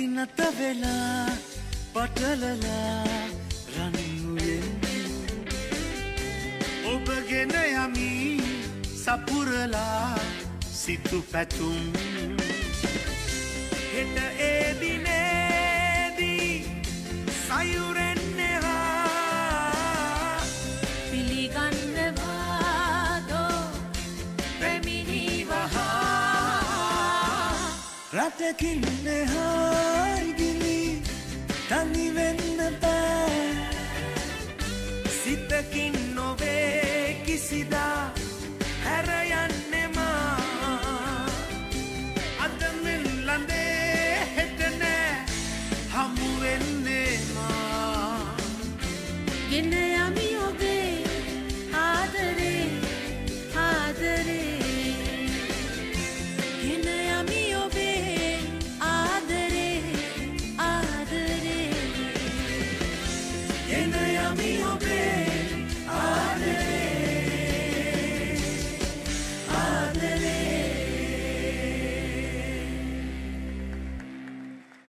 අතිනත වෙලා පටලලා රන්නුයෙන් ඔබගෙන යමි සපුරලා සිතු පැතුම් හෙට ඒ දිනේදී සයුරෙන් එහා පිළිගන්නවාදෝ පැමිණිවහා රටකින් එහායි ගිලි තනි වෙන්න බෑ සිතකින් නොවේ කිසිදා හැර යන්නේ මා අද මෙන් ළඳේ හෙට නෑ හමු වෙන්නේ මා ගෙන යමි ඔබේ ආදරේ ආදරේ ගෙන යමි ඔබේ ආදරේ ආදරේ ගෙන යමි ඔබේ